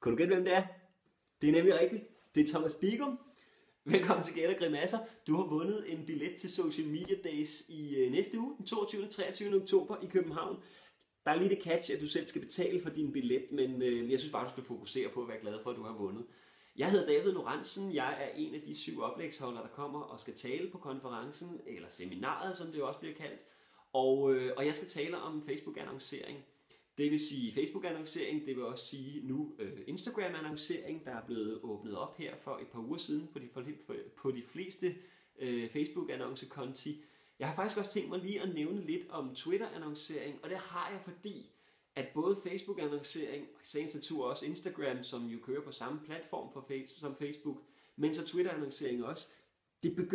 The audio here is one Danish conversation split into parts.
Kunne du gætte, hvem det er? Det er nemlig rigtigt. Det er Thomas Bigum. Velkommen til Gæt og Grimasser. Du har vundet en billet til Social Media Days i næste uge, den 22. og 23. oktober i København. Der er lige det catch, at du selv skal betale for din billet, men jeg synes bare, du skal fokusere på at være glad for, at du har vundet. Jeg hedder David Lorentzen. Jeg er en af de 7 oplægsholdere, der kommer og skal tale på konferencen, eller seminaret, som det også bliver kaldt. Og jeg skal tale om Facebook-annoncering. Det vil sige Facebook-annoncering, det vil også sige nu Instagram-annoncering, der er blevet åbnet op her for et par uger siden på de fleste Facebook-annoncekonti. Jeg har faktisk også tænkt mig lige at nævne lidt om Twitter-annoncering, og det har jeg fordi, at både Facebook-annoncering og i sagens natur også Instagram, som jo kører på samme platform som Facebook, men så Twitter-annoncering også, det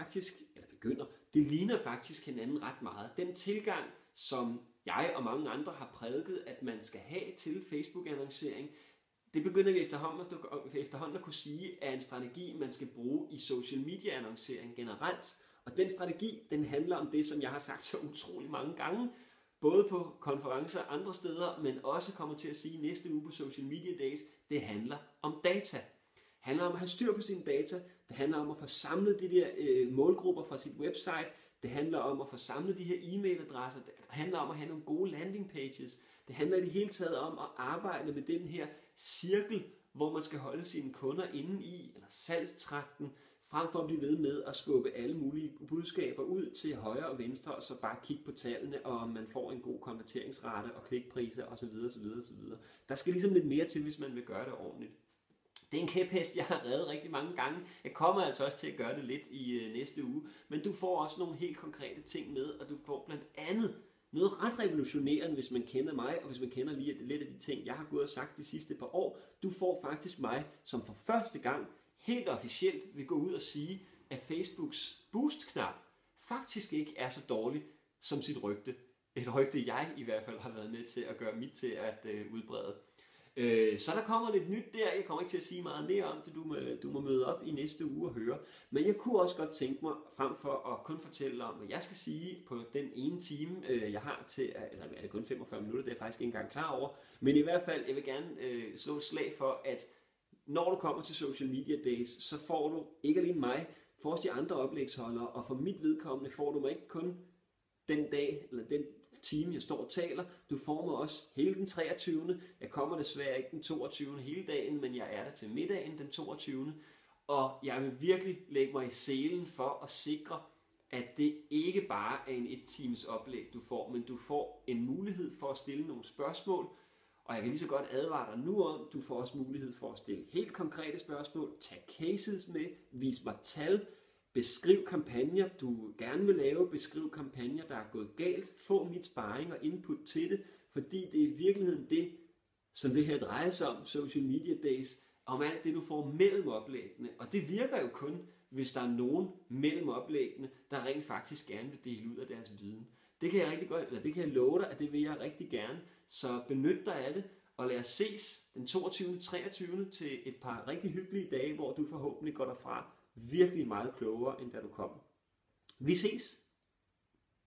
ligner faktisk hinanden ret meget. Den tilgang, som jeg og mange andre har prædiket, at man skal have til Facebook-annoncering, det begynder vi efterhånden at kunne sige, er en strategi, man skal bruge i social media-annoncering generelt. Og den strategi, den handler om det, som jeg har sagt så utrolig mange gange, både på konferencer og andre steder, men også kommer til at sige næste uge på Social Media Days, det handler om data. Det handler om at have styr på sine data, det handler om at få samlet de der målgrupper fra sit website, det handler om at få samlet de her e-mailadresser, det handler om at have nogle gode landing pages, det handler i det hele taget om at arbejde med den her cirkel, hvor man skal holde sine kunder inde i, eller salgstrakten, frem for at blive ved med at skubbe alle mulige budskaber ud til højre og venstre, og så bare kigge på tallene, og om man får en god konverteringsrate og klikpriser osv. osv. Der skal ligesom lidt mere til, hvis man vil gøre det ordentligt. Det er en kæphest, jeg har reddet rigtig mange gange. Jeg kommer altså også til at gøre det lidt i næste uge, men du får også nogle helt konkrete ting med, og du får blandt andet noget ret revolutionerende, hvis man kender mig, og hvis man kender lige lidt af de ting, jeg har gået og sagt de sidste par år. Du får faktisk mig, som for første gang helt officielt vil gå ud og sige, at Facebooks boost-knap faktisk ikke er så dårlig som sit rygte. Et rygte, jeg i hvert fald har været med til at gøre mit til at udbrede. Så der kommer lidt nyt der. Jeg kommer ikke til at sige meget mere om det. Du må møde op i næste uge og høre. Men jeg kunne også godt tænke mig, frem for at kun fortælle om, hvad jeg skal sige på den ene time, jeg har til, eller er det kun 45 minutter, det er jeg faktisk ikke engang klar over. Men i hvert fald, jeg vil gerne slå et slag for, at når du kommer til Social Media Days, så får du ikke alene mig, får også de andre oplægsholdere, og for mit vedkommende får du mig ikke kun den dag, eller den time, jeg står og taler. Du får mig også hele den 23. Jeg kommer desværre ikke den 22. hele dagen, men jeg er der til middagen den 22. Og jeg vil virkelig lægge mig i selen for at sikre, at det ikke bare er en 1-times oplæg, du får, men du får en mulighed for at stille nogle spørgsmål. Og jeg kan lige så godt advare dig nu om, du får også mulighed for at stille helt konkrete spørgsmål, tag cases med, vis mig tal, beskriv kampagner, du gerne vil lave, beskriv kampagner, der er gået galt, få mit sparring og input til det, fordi det er i virkeligheden det, som det her drejer sig om, Social Media Days, om alt det, du får mellem oplæggene. Og det virker jo kun, hvis der er nogen mellem oplæggene, der rent faktisk gerne vil dele ud af deres viden. Det kan jeg rigtig godt, eller det kan jeg love dig, at det vil jeg rigtig gerne. Så benyt dig af det, og lad os ses den 22. 23. til et par rigtig hyggelige dage, hvor du forhåbentlig går derfra virkelig meget klogere, end da du kom. Vi ses!